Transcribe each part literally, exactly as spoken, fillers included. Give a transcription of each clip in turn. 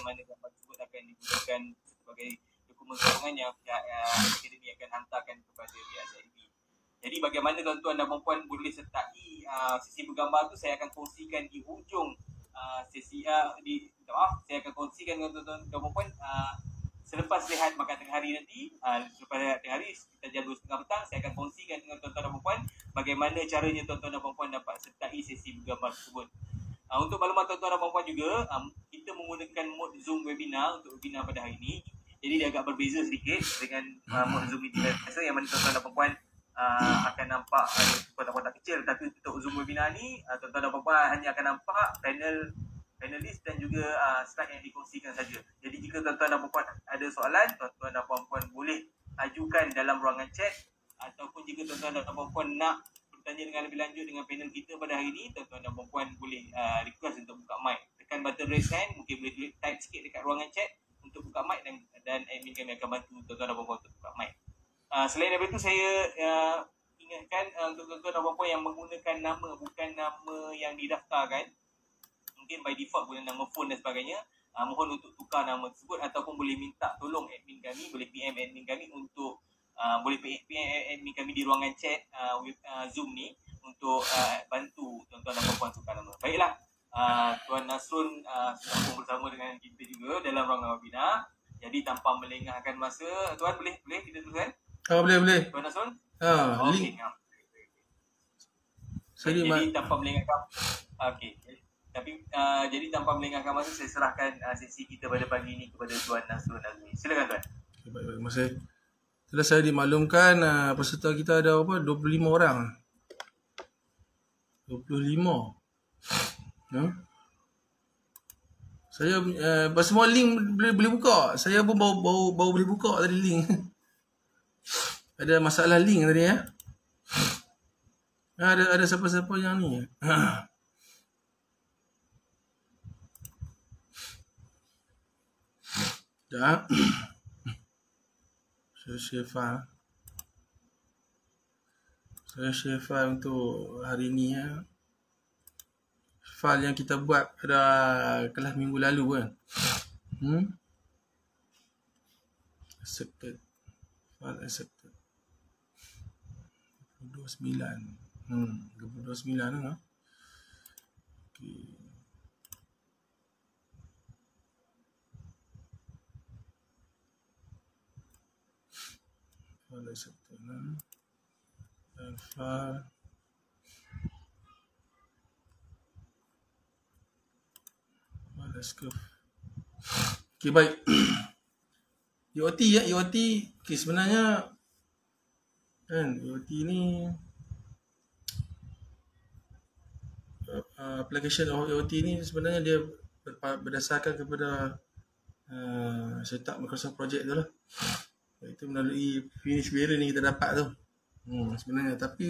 bagaimana gambar tersebut akan digunakan sebagai dokumen sokongan yang pihak uh, akademi akan hantarkan kepada pihak S I B. Jadi bagaimana tuan-tuan dan puan-puan boleh sertai uh, sesi bergambar tu, saya akan kongsikan di hujung uh, sesi uh, di maaf, saya akan kongsikan dengan tuan-tuan dan puan-puan uh, selepas lihat makan tengah hari nanti. Uh, selepas lihat tengah hari kita jam dua tiga puluh petang, saya akan kongsikan dengan tuan-tuan dan puan-puan bagaimana caranya tuan-tuan dan puan-puan dapat sertai sesi bergambar tersebut. Uh, untuk maklumat tuan-tuan dan puan-puan juga, um, kita menggunakan mode Zoom webinar untuk webinar pada hari ini. Jadi dia agak berbeza sedikit dengan uh, mode Zoom meeting biasa yang mana tuan-tuan dan puan-puan Uh, akan nampak ada kotak-kotak kecil. Tapi untuk Zoom webinar ni, uh, tuan-tuan dan puan-puan hanya akan nampak panel panelis dan juga uh, slide yang dikongsikan saja. Jadi jika tuan-tuan dan puan-puan ada soalan, tuan-tuan dan puan-puan boleh ajukan dalam ruangan chat, ataupun jika tuan-tuan dan puan-puan nak bertanya dengan lebih lanjut dengan panel kita pada hari ini, tuan-tuan dan puan-puan boleh uh, request untuk buka mic. Tekan button raise hand, mungkin boleh type sikit dekat ruangan chat untuk buka mic, dan dan admin kami akan bantu tuan-tuan dan puan-puan untuk buka mic. Uh, selain daripada itu, saya uh, ingatkan uh, untuk tuan-tuan dan puan-puan yang menggunakan nama bukan nama yang didaftarkan, mungkin by default guna nama phone dan sebagainya, uh, mohon untuk tukar nama tersebut, ataupun boleh minta tolong admin kami, boleh P M admin kami untuk uh, boleh P M admin kami di ruangan chat uh, with, uh, Zoom ni untuk uh, bantu tuan-tuan dan puan-puan tukar nama. Baiklah, uh, Tuan Nasrun uh, sudah bersama dengan kita juga dalam ruangan webinar. Jadi tanpa melengahkan masa, Tuan boleh boleh kita teruskan? Oh, boleh, boleh. Tuan Nasrun? Ha, oh, link. Okay. Ha. Sorry, jadi tanpa melengahkan, okey. Tapi uh, jadi tanpa melengahkan masa, saya serahkan uh, sesi kita pada pagi ini kepada Tuan Nasrun Azmi. Silakan Tuan. Okay, baik, baik. Masa telah saya dimaklumkan uh, peserta kita ada apa? dua puluh lima orang. dua puluh lima. Ha? Saya uh, semua link boleh boleh buka. Saya pun baru baru baru boleh buka tadi link. Ada masalah link tadi ya. Ada ada siapa-siapa yang ni. Dah. Saya share file. Saya share file untuk hari ni ya. File yang kita buat pada kelas minggu lalu kan. Hmm. Accepted. File accepted. dua puluh sembilan. Hmm, dua puluh sembilan lah. Okey. File accepted lah. Dan file file escape. Okey, baik. U O T ya, U O T. Okey, sebenarnya kan U O T ni uh, application U O T ni sebenarnya dia berdasarkan kepada uh, setup Microsoft Project tu lah. Itu melalui finish variant ni kita dapat tu. Hmm, sebenarnya tapi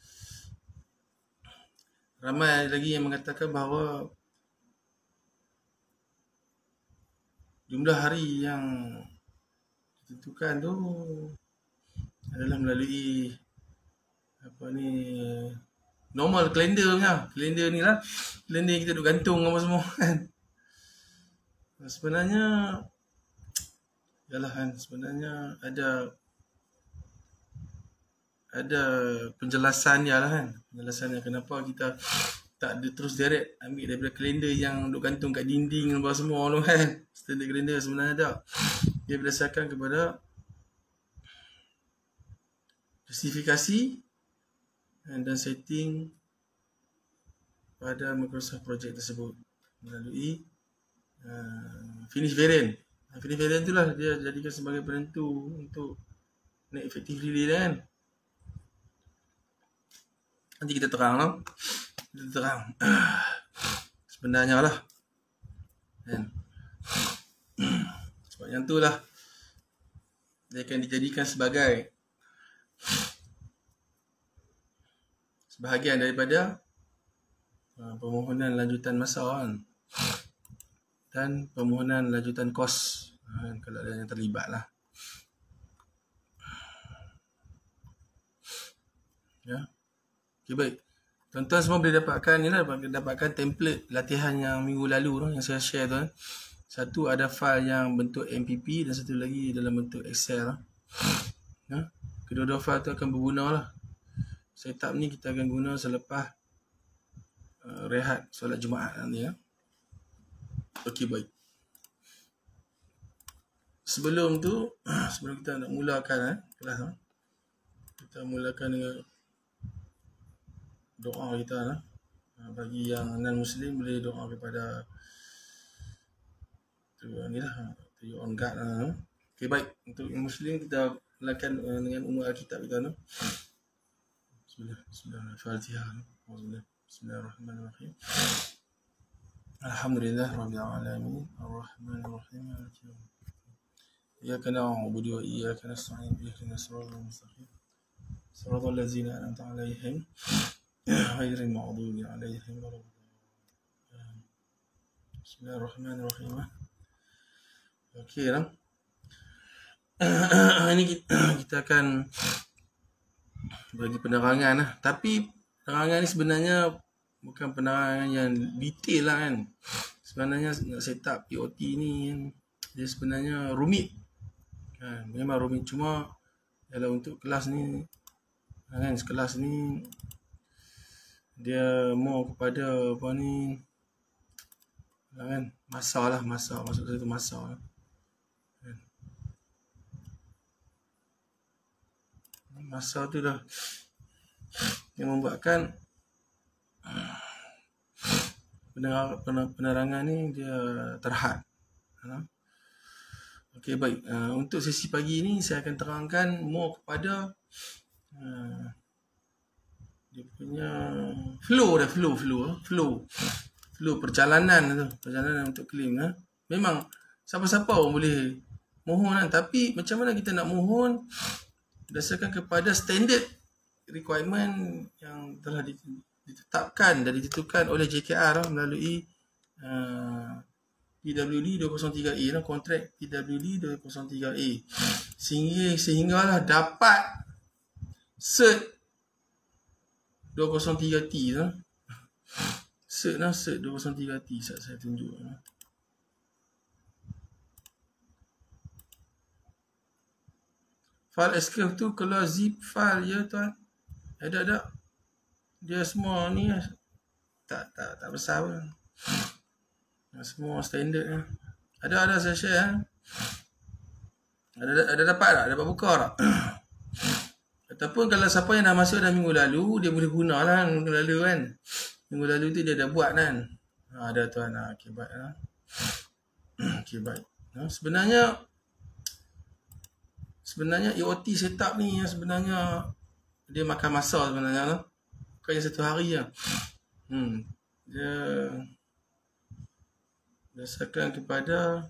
ramai lagi yang mengatakan bahawa jumlah hari yang ditentukan tu adalah melalui apa ni, normal kalender punya. Kalender ni lah. Kalender kita duk gantung apa semua kan. Sebenarnya yalah kan, sebenarnya ada ada penjelasan dia lah kan. Penjelasannya kenapa kita tak ada terus direct ambil daripada kalender yang duk gantung kat dinding apa semua tu kan. Standard kalender sebenarnya tak. Dia berdasarkan kepada spesifikasi dan setting pada Microsoft Project tersebut melalui uh, finish variant. Finish variant itulah dia jadikan sebagai penentu untuk naik effective release kan. Nanti kita terang lah. Kita terang sebenarnya lah kan. Sebab yang tu lah dia akan dijadikan sebagai sebahagian daripada uh, permohonan lanjutan masa kan, dan permohonan lanjutan kos uh, kalau ada yang terlibat lah ya. Okay, baik. Tuan-tuan semua boleh dapatkan ni lah, boleh dapatkan template latihan yang minggu lalu tu yang saya share tu kan. Satu ada file yang bentuk M P P dan satu lagi dalam bentuk Excel lah. Ha? Kedua-dua file tu akan berguna lah. Setup ni kita akan guna selepas uh, rehat solat Jumaat nanti ya. Okey, baik. Sebelum tu, sebelum kita nak mulakan eh, kelas ha? Kita mulakan dengan doa kita lah. Bagi yang non-Muslim boleh doa kepada tu ni lah, tu on guard lah. Okey, baik. Untuk yang Muslim kita mulakan uh, dengan umur Alkitab kita lah. Bismillah, Bismillahirrahmanirrahim. Bismillahirrahmanirrahim. Alhamdulillah Rabbil Alamin. Ar-Rahmanir-Rahim. Iyyaka na'budu wa iyyaka nasta'in. Ihdinas siratal mustaqim. Siratal ladzina an'amta 'alaihim ghairil maghdubi 'alaihim waladdallin. Bismillahirrahmanirrahim. Okey lah. Ini kita, kita akan bagi penerangan lah. Tapi penerangan ni sebenarnya bukan penerangan yang detail lah kan. Sebenarnya nak set up P O T ni dia sebenarnya rumit kan. Memang rumit, cuma kalau untuk kelas ni kan, kelas ni dia mau kepada apa ni kan, masa lah, masa maksud saya tu masa lah. Masa tu dah yang membuatkan penerangan ni dia terhad. Okey, baik. Uh, untuk sesi pagi ni saya akan terangkan more kepada uh, dia punya flow dah, flow, flow, flow, flow perjalanan tu, perjalanan untuk claim. Ha? Memang siapa-siapa pun boleh mohon kan, tapi macam mana kita nak mohon berdasarkan kepada standard requirement yang telah ditetapkan dan ditentukan oleh J K R melalui uh, P W D dua kosong tiga A, kontrak P W D dua kosong tiga A, sehingga sehinggalah dapat cert dua kosong tiga T lah. Cert lah, cert dua kosong tiga T saya tunjuk lah. File escape tu kalau zip file je tuan, ada ada dia semua ni tak tak tak besar pun, semua standard lah. Ada ada saya share. Ada ada dapat tak? Dapat buka tak? Ataupun kalau siapa yang dah masuk dah minggu lalu, dia boleh guna lah minggu lalu kan. Minggu lalu tu dia dah buat kan. Ha, ada tuan. Ha, okay, baik lah. Okay, baik. Ha, sebenarnya Sebenarnya E O T setup ni yang sebenarnya dia makan masa sebenarnya lah. Bukannya satu hari lah. Hmm. Dia berdasarkan kepada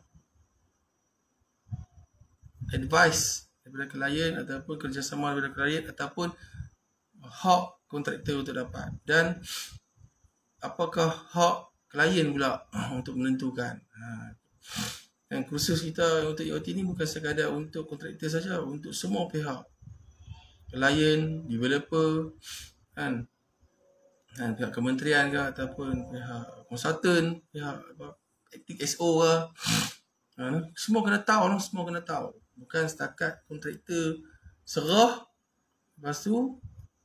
advice daripada klien ataupun kerjasama daripada klien ataupun hak kontraktor untuk dapat. Dan apakah hak klien pula untuk menentukan. Ha. Dan kursus kita untuk E O T ni bukan sekadar untuk kontraktor saja, untuk semua pihak. Klien, developer, kan, kan pihak kementerian ke ataupun pihak konsultan, pihak apa, acting S O ke. Ha, semua kena tahu lah, semua kena tahu. Bukan setakat kontraktor serah, lepas tu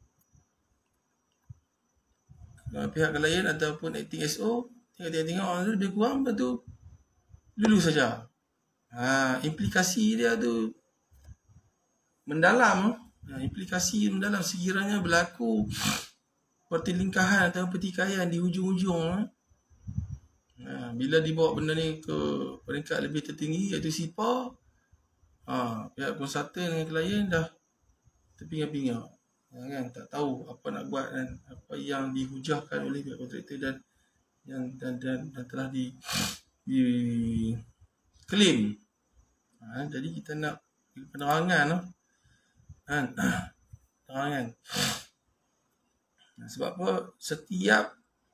pihak klien ataupun acting S O tengok-tengok lebih kurang, lepas tu dulu saja. Ha, implikasi dia tu mendalam. Ha, implikasi mendalam sekiranya berlaku pertelingkahan atau pertikaian di hujung-hujung. Ha, bila dibawa benda ni ke peringkat lebih tertinggi iaitu S I P A, ha, pihak konsultan dengan klien dah terpinga-pinga. Ha, kan, tak tahu apa nak buat dan apa yang dihujahkan oleh pihak kontraktor dan yang dan, dan, dan telah di di claim. Ha, jadi kita nak penerangan lah. Ha, penerangan. Nah, sebab apa? Setiap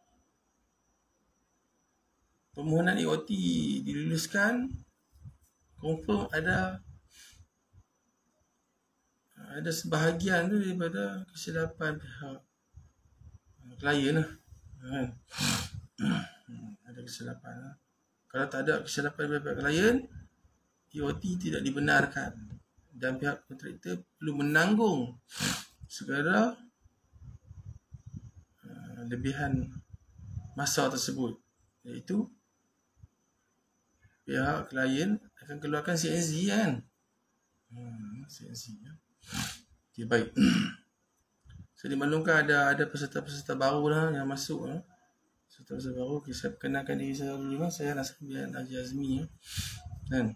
permohonan E O T diluluskan, confirm ada ada sebahagian tu daripada kesilapan pihak klien lah. Ha, ada kesilapan lah. Kalau tak ada kesilapan dari pihak klien, E O T tidak dibenarkan dan pihak kontraktor perlu menanggung segala uh, lebihan masa tersebut, iaitu pihak klien akan keluarkan C N Z kan. Hmm, C N Z ya. Okay, baik. Saya dimaklumkan ada ada peserta-peserta baru lah yang masuk lah. Peserta-peserta baru, okay, saya perkenalkan diri saya dulu lah. Saya Nasribian Haji Azmi ya. Dan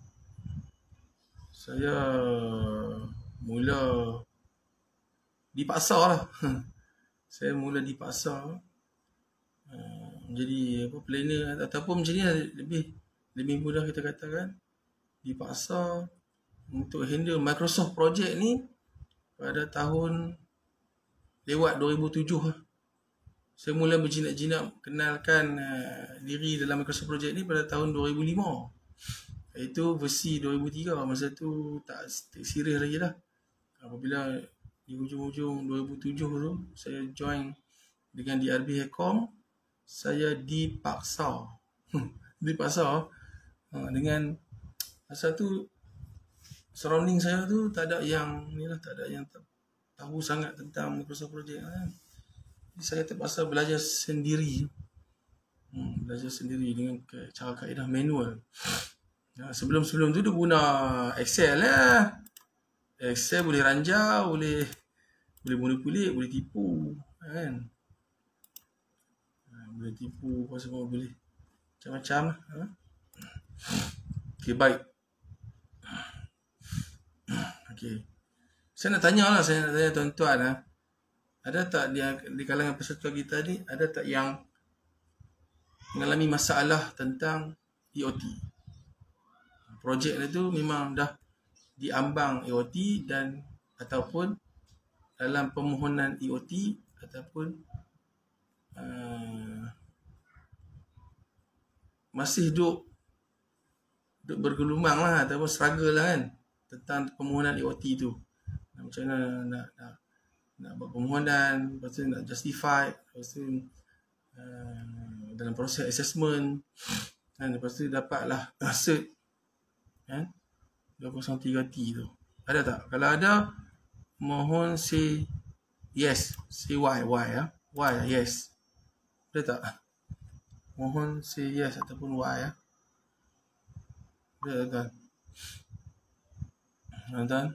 saya mula dipaksa lah. Saya mula dipaksa uh, menjadi apa, planner ataupun macam ni lah, lebih lebih mudah kita katakan, dipaksa untuk handle Microsoft project ni pada tahun lewat dua ribu tujuh lah. Saya mula berjinak-jinak kenalkan uh, diri dalam Microsoft project ni pada tahun dua ribu lima. Itu versi dua ribu tiga. Masa tu tak, tak serius lagi lah. Apabila di hujung-hujung dua ribu tujuh tu saya join dengan D R B Hacom, saya dipaksa dipaksa uh, dengan masa tu surrounding saya tu tak ada yang ni lah, tak ada yang tahu sangat tentang Microsoft project kan. Jadi saya terpaksa belajar sendiri. Hmm, belajar sendiri dengan cara kaedah manual. Nah, sebelum-sebelum tu dia guna Excel lah. Excel boleh ranjau, boleh boleh manipulate, boleh tipu kan. Boleh tipu apa semua boleh. Macam-macam lah. Ha? Okey, baik. Okey. Saya nak tanya lah, saya nak tanya tuan-tuan lah. Ada tak di, di kalangan peserta kita ni, ada tak yang mengalami masalah tentang E O T? Projek itu memang dah diambang E O T dan ataupun dalam permohonan E O T ataupun uh, masih duk duk bergelumang lah ataupun struggle lah kan tentang permohonan E O T tu. Macam mana nak nak, nak buat permohonan, lepas tu nak justify, lepas tu uh, dalam proses assessment kan, lepas tu dapatlah cert kan dua kosong tiga T tu. Ada tak? Kalau ada, mohon say yes, say why, why ya, why yes. Ada tak? Mohon say yes ataupun why ya. Ada tak? Tuan-tuan,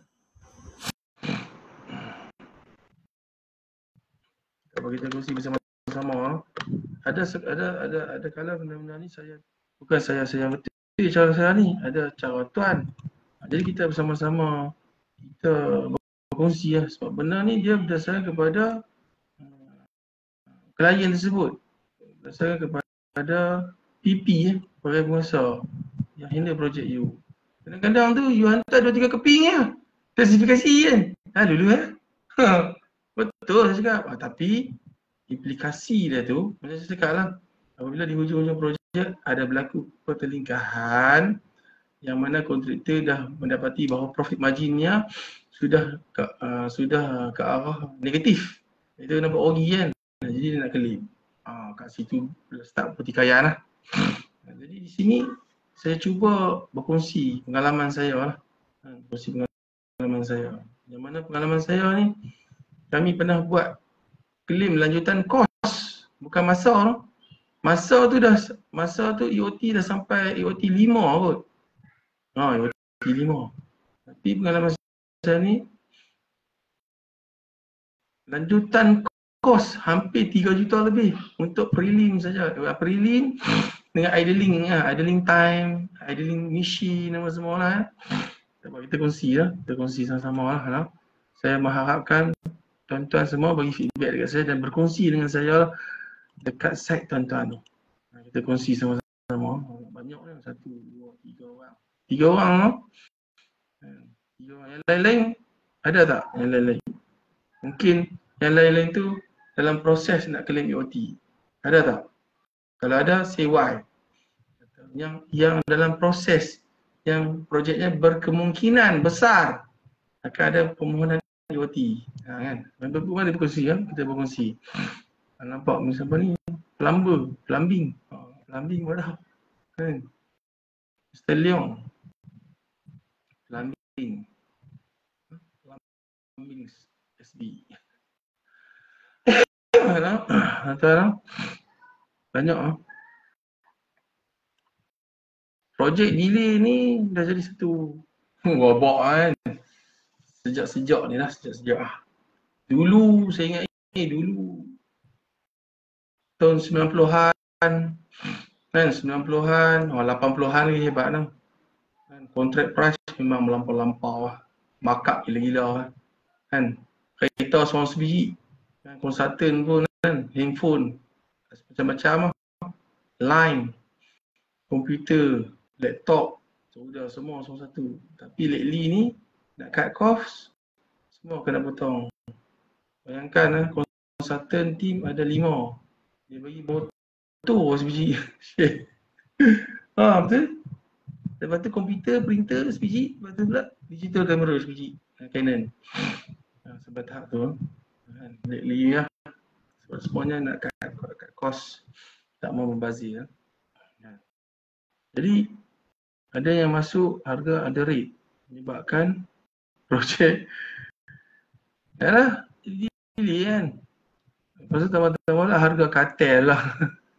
kalau kita kongsi bersama-sama, ada ada ada ada kala benda-benda ni saya bukan saya saya betul cara saya ni, ada cara tuan. Jadi kita bersama-sama kita berkongsi lah, sebab benda ni dia berdasarkan kepada uh, klien tersebut, berdasarkan kepada P P eh, peran penguasa yang handle projek you. Kadang-kadang tu you hantar dua tiga keping je spesifikasi kan. Ha dulu eh. Ha, betul saya cakap. Ha, tapi implikasi dia tu macam saya cakap lah, apabila di hujung-hujung projek ada berlaku pertelingkahan yang mana kontraktor dah mendapati bahawa profit marginnya sudah ke, uh, sudah ke arah negatif, itu nampak rugi kan, jadi dia nak claim. Uh, kat situ start pertikaian lah. Jadi di sini saya cuba berkongsi pengalaman saya lah, berkongsi pengalaman saya, yang mana pengalaman saya ni kami pernah buat claim lanjutan kos, bukan masa lah. Masa tu dah, masa tu E O T dah sampai E O T lima kot. Ha, E O T lima. Tapi pengalaman saya ni, lanjutan kos hampir tiga juta lebih untuk prelim saja. Prelim dengan idling, ya, idling time, idling machine apa semua lah. Ya. Kita kongsi lah, kita kongsi sama-sama lah. lah. Saya mengharapkan tuan-tuan semua bagi feedback dekat saya dan berkongsi dengan saya lah dekat site tuan-tuan ni. Kita kongsi sama-sama. Banyak kan, satu, dua, tiga orang. Tiga orang lah. Tiga orang. Yang lain-lain ada tak? Yang lain-lain. Mungkin yang lain-lain tu dalam proses nak claim E O T. Ada tak? Kalau ada, say why. Yang yang dalam proses, yang projeknya berkemungkinan besar akan ada permohonan E O T. Ha, kan? Mana berkongsi kan? Kita berkongsi. Nampak misalnya ni plumber, plumbing. Ha, plumbing mudah. Kan? Mister Leong. Plumbing. Plumbing S B. Tuan-tuan, banyak ah. Projek delay ni dah jadi satu wabak kan. Sejak-sejak ni lah, sejak-sejak ah. Dulu saya ingat ni dulu tahun sembilan puluhan kan, sembilan puluhan, oh, lapan puluhan lagi hebat lah. Kan, contract price memang melampau-lampau lah. Markup gila-gila lah. Kan. Kereta seorang sebiji. Kan, konsultan pun kan, handphone, macam-macam lah. Line, komputer, laptop, sudah semua seorang satu. Tapi lately ni nak cut cost, semua kena potong. Bayangkan lah, konsultan team ada lima. Dia bagi motor sebiji. Ha, betul? Lepas tu komputer, printer sebiji. Lepas tu pula digital camera sebiji. Canon. Ha, sebab tahap tu. Ha, lately lah. Sebab semuanya nak cut, cut, cut cost. Tak mau membazir. Ha. Jadi ada yang masuk harga ada rate. Menyebabkan projek yalah, delay kan. Lepas tu tambah-tambah lah harga kartel lah.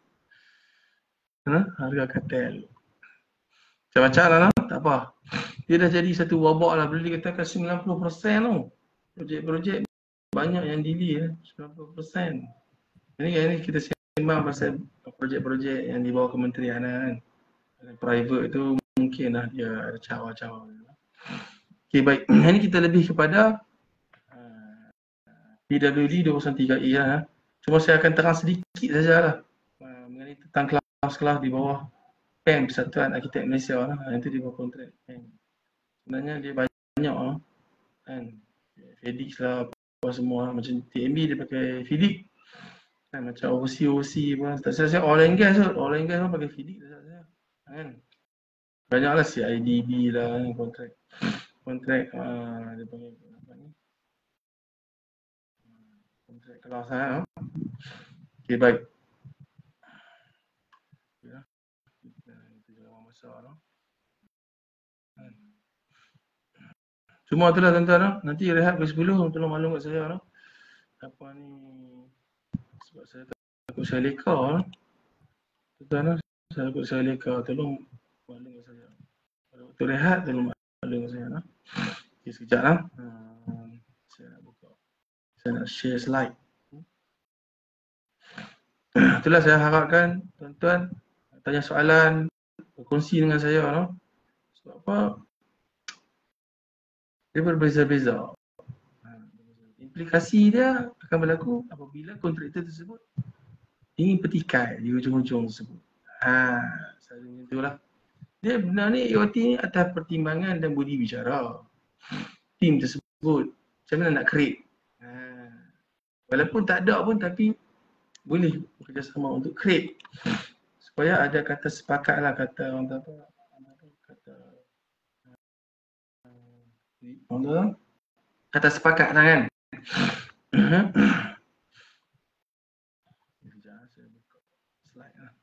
Ha? Harga kartel. Macam-macam lah, lah, tak apa. Dia dah jadi satu wabak lah. Boleh dikatakan sembilan puluh peratus tu. Projek-projek banyak yang delay lah. sembilan puluh peratus. Ini kan kita sembang pasal projek-projek yang di bawah kementerian kan. Private tu mungkin lah dia ada cawa-cawa. Okay, baik. Ini kita lebih kepada uh, P W D dua kosong tiga E lah. Cuma saya akan terang sedikit sajalah uh, mengenai tentang kelas-kelas di bawah P E M, Persatuan Arkitek Malaysia lah. Yang tu di bawah kontrak P E M. Sebenarnya dia banyak lah. Kan. FedEx lah, apa semua. Macam T M B dia pakai FedEx. Kan, macam O C O C pun. Tak saya oil and gas tu. Oil and gas pun pakai FedEx. Kan. Banyaklah C I D B lah kontrak. Kontrak uh, dia panggil apa ni? Kontrak kelas lah. Okey, baik. Ya. Kita jangan masak lah. Cuma itulah tuan-tuan, nanti rehat pukul sepuluh, tolong maklum kat saya lah. Apa ni, sebab saya takut saya leka lah. Tuan-tuan, saya takut saya leka, tolong maklum kat saya. Pada waktu rehat, tolong maklum kat saya lah. Okay, sekejap lah. Hmm, saya nak buka. Saya nak share slide. Itulah saya harapkan tuan-tuan tanya soalan, berkongsi dengan saya lah. Sebab apa? Dia berbeza-beza. Implikasi dia akan berlaku apabila kontraktor tersebut ingin petikai di ujung-ujung tersebut. Ha, selalu macam itulah. Dia benar ni A O T ni atas pertimbangan dan budi bicara tim tersebut. Macam mana nak create. Ha, walaupun tak ada pun tapi boleh bekerjasama untuk create. Supaya ada kata sepakat lah, kata orang apa, kata Orang kata sepakat lah kan. Sekejap saya buka slide lah.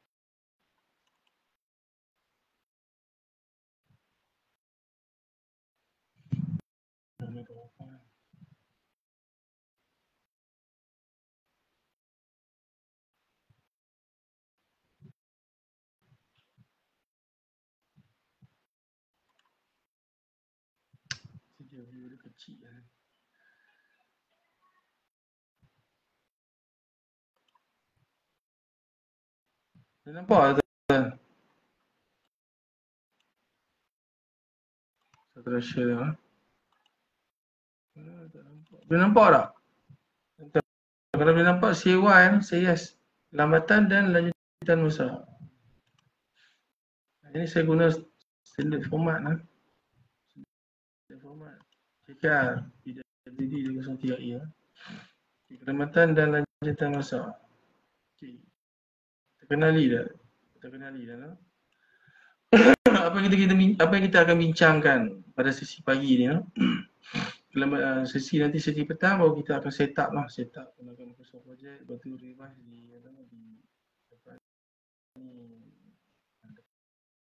Dia view dia kecil lah. Dia nampak tak? Saya telah share lah. Boleh nampak tak? Kalau boleh nampak say Y, say yes. Lambatan dan lanjutan usaha. Ini saya guna standard format lah. Standard format. K K R, P W D dua kosong tiga E lah. Keselamatan dan lanjutan usaha. Okay. Terkenali dah. Terkenali dah lah. apa yang kita, kita apa yang kita akan bincangkan pada sesi pagi ni lah. Dalam sesi nanti sesi petang baru kita akan set up lah, set up gunakan Microsoft Project, lepas tu revise di apa di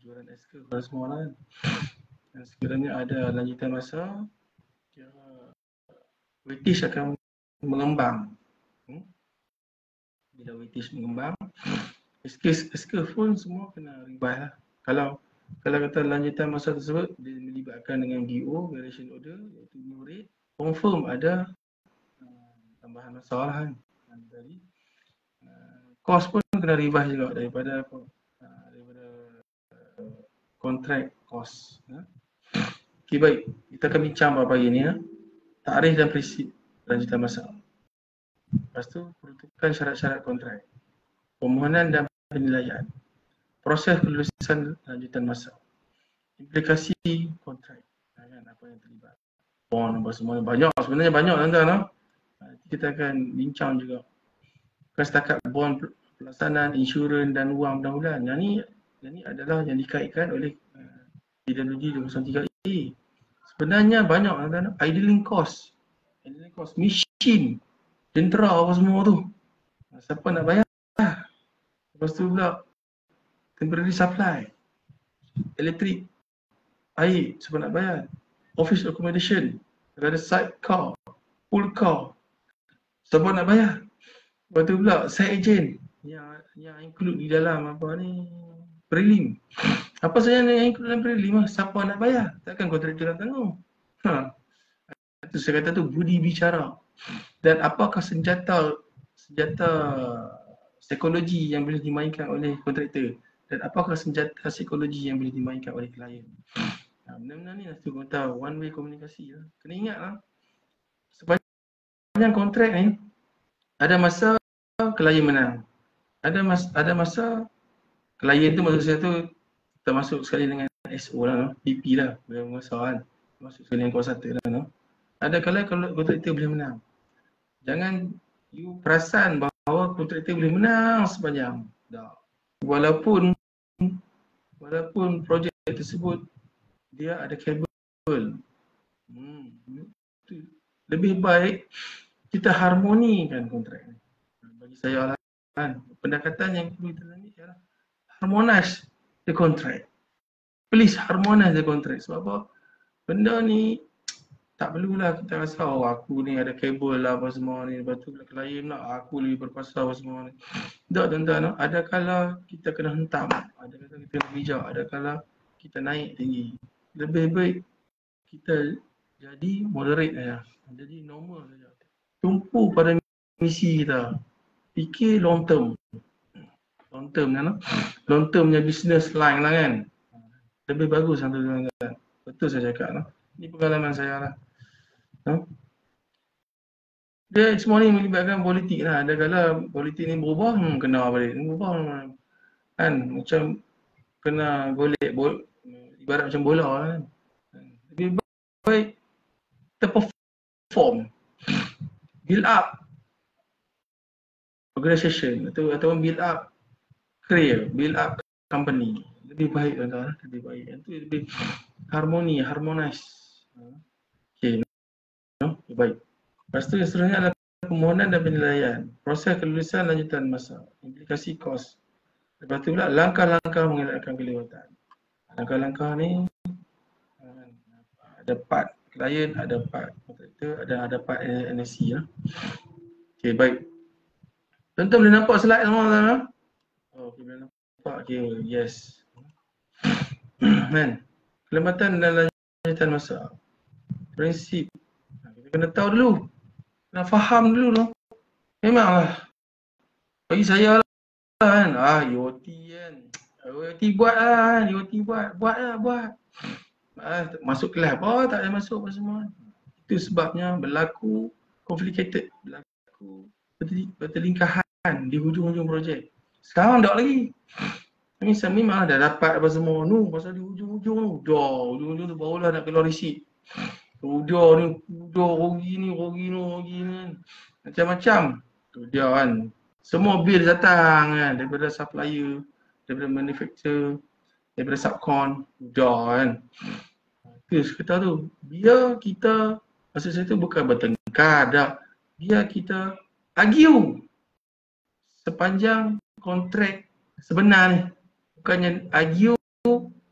kejuaraan eska kepada semua orang kan. Dan sekiranya ada lanjutan masa, kira weightage akan mengembang. Hmm? Bila weightage mengembang, eska, eska pun semua kena revise lah. Kalau kalau kata lanjutan masa tersebut dia melibatkan dengan B O, variation order, iaitu new rate, confirm ada uh, tambahan masa lah kan. Jadi uh, cost pun kena revise juga daripada apa? Uh, daripada uh, contract cost. Ya. Okey, baik. Kita akan bincang pada pagi ni ya. Tarikh dan prinsip lanjutan masa. Lepas tu peruntukan syarat-syarat kontrak. Permohonan dan penilaian. Proses kelulusan lanjutan masa. Implikasi kontrak. Kan, apa yang terlibat. Bond apa semua. Banyak sebenarnya banyak tuan-tuan. No? Nanti kita akan bincang juga. Bukan setakat bond pelaksanaan, insurans dan wang bulan-bulan. Yang ni, yang ni adalah yang dikaitkan oleh uh, P W D dua kosong tiga A. Sebenarnya banyak tuan-tuan. Idling cost. Idling cost. Mesin. Jentera apa semua tu. Siapa nak bayar? Lepas tu pula temporary supply. Elektrik. Air. Siapa nak bayar? Office accommodation. Ada side car. Pool car. Siapa nak bayar? Lepas tu pula side agent. Yang, yang include di dalam apa ni? Prelim. Apa saja yang include dalam prelim? Siapa nak bayar? Takkan kontraktor nak tanggung. Ha. Itu saya kata tu budi bicara. Dan apakah senjata senjata psikologi yang boleh dimainkan oleh kontraktor dan apakah senjata psikologi yang boleh dimainkan oleh klien. Ha, benda-benda ni lah tu kau tahu one way komunikasi lah. Kena ingat lah sepanjang kontrak ni ada masa klien menang. Ada mas ada masa klien tu maksud saya tu termasuk sekali dengan S O lah, no? P P lah, pengusaha kan. Masuk sekali dengan kuasa satu lah, no? Ada kala kalau kontraktor boleh menang. Jangan you perasan bahawa kontraktor boleh menang sepanjang. Tak. Walaupun walaupun projek tersebut dia ada kabel. Hmm. Lebih baik kita harmonikan kontrak ni. Bagi saya lah kan, pendekatan yang perlu kita lalui ialah harmonize the contract. Please harmonize the contract. Sebab apa? Benda ni tak perlulah kita rasa oh aku ni ada kabel lah apa semua ni. Lepas tu klien nak aku lebih berkuasa apa semua ni. Tak tuan-tuan, ada kala kita kena hentam. Ada kala kita kena bijak. Ada kala kita naik tinggi. Lebih baik kita jadi moderate saja. Jadi normal saja. Tumpu pada misi kita. Fikir long term. Long term kan? Long term punya business line lah kan. Lebih bagus kan tuan-tuan. Betul saya cakap lah. Ini pengalaman saya lah. No? Dia semua ni melibatkan politik lah. Ada kala politik ni berubah, hmm, kena balik. Berubah kan. Macam kena golek, bol, ibarat macam bola kan. Lebih baik kita perform. Build up organisation atau ataupun build up career, build up company. Lebih baik tuan-tuan, lebih baik. Itu lebih harmoni, harmonize. Okay. No? Baik. Lepas tu yang seterusnya adalah permohonan dan penilaian. Proses kelulusan lanjutan masa. Implikasi kos. Lepas tu pula langkah-langkah mengelakkan kelewatan. Langkah-langkah ni ada part klien, ada part kontraktor, ada ada part N S C lah. Okay, baik. Tuan-tuan boleh nampak slide semua tuan-tuan? Oh, okay, boleh nampak. Okay, yes. Kan? Kelembatan dan lanjutan masa. Prinsip. Kita kena tahu dulu. Kena faham dulu tu. Memanglah. Bagi saya lah kan. Ah, U O T kan. U O T buat lah kan. U O T buat. Buat lah, buat. Ah, masuk kelas. Oh, tak ada masuk apa semua. Itu sebabnya berlaku complicated. Berlaku bertelingkahan di hujung-hujung projek. Sekarang tak lagi. Kami memang dah dapat apa semua nu pasal di hujung-hujung tu. Dah, hujung-hujung tu barulah nak keluar risik. Udah ni, udah rugi ni, rugi ni, rugi ni. Macam-macam. Tu dia kan. Semua bil datang kan. Daripada supplier, daripada manufacturer, daripada subcon. Udah kan. Terus kita tu, biar kita, maksud saya tu bukan bertengkar dah. Biar kita argue sepanjang kontrak sebenar ni. Bukannya argue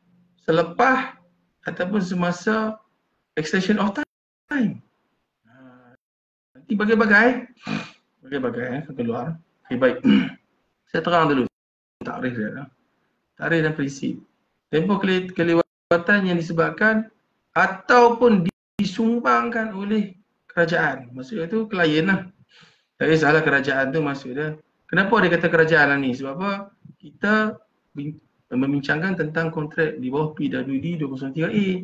selepas ataupun semasa extension of time. Nanti bagai-bagai. Bagai-bagai eh, keluar. Okay, baik. Saya terang dulu takrif dia. Takrif dan prinsip. Tempoh kelewatan yang disebabkan ataupun disumbangkan oleh kerajaan. Maksudnya tu klien lah. Tak kisahlah kerajaan tu maksud dia. Kenapa dia kata kerajaan lah ni? Sebab apa? Kita membincangkan tentang kontrak di bawah P W D dua kosong tiga A.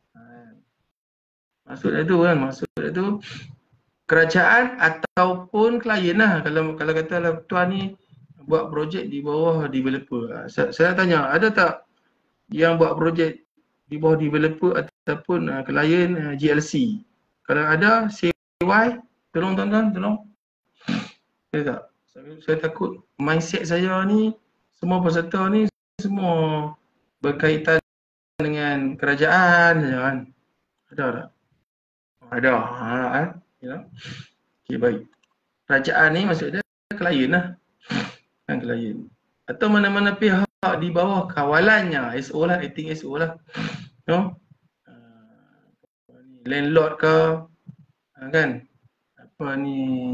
Maksud dia tu kan, maksud dia tu kerajaan ataupun klien lah. Kalau kalau kata tuan ni buat projek di bawah developer. Saya, saya tanya, ada tak yang buat projek di bawah developer ataupun uh, klien uh, G L C? Kalau ada, say why? Tolong tuan-tuan, tolong. Saya tak. Saya, saya takut mindset saya ni, semua peserta ni semua berkaitan dengan kerajaan saja kan. Ada tak? Ada. Ha, kan? Ya. Okey, baik. Kerajaan ni maksud dia klien lah. Kan klien. Atau mana-mana pihak di bawah kawalannya, S O lah, acting S O lah. No? Uh, landlord ke, uh, kan? Apa ni?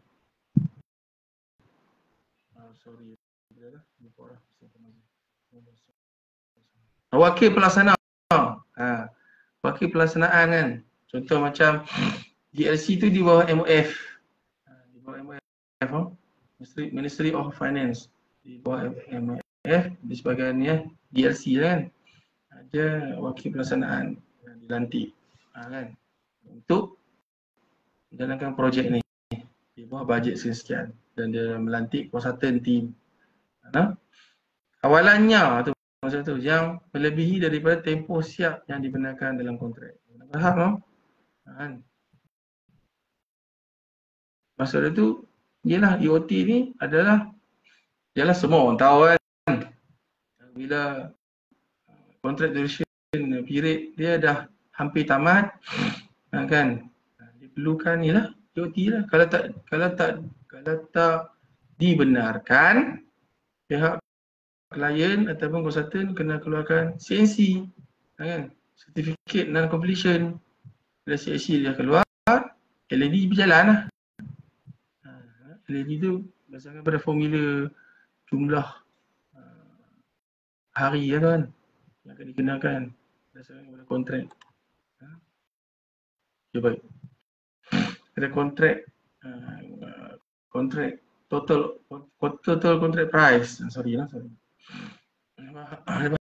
Uh, sorry. Wakil pelaksana. Ha. Wakil pelaksanaan kan. Contoh macam G L C tu di bawah M O F. Di bawah M O F. Oh? Ministry, Ministry of Finance. Di bawah M O F. Di sebagian ni G L C kan. Ada wakil pelaksanaan yang dilantik. Ha, kan. Untuk menjalankan projek ni. Di bawah bajet sekian. Dan dia melantik consultant team. Ha? Awalannya tu. Maksud tu yang melebihi daripada tempoh siap yang dibenarkan dalam kontrak. Faham tak? Kan? Maksud dia tu, ialah E O T ni adalah, ialah semua orang tahu kan. Bila kontrak duration period dia dah hampir tamat, kan? Dia perlukan ni lah, E O T lah. Kalau tak, kalau tak, kalau tak dibenarkan, pihak klien ataupun konsultan kena keluarkan C N C, kan? Certificate non-completion. Bila C N C dia keluar, L A D berjalan lah. L A D tu berdasarkan pada formula jumlah uh, hari ya kan yang akan dikenakan berdasarkan pada kontrak. Okay, baik. Ada kontrak, uh, kontrak total total contract price. Sorry lah, sorry.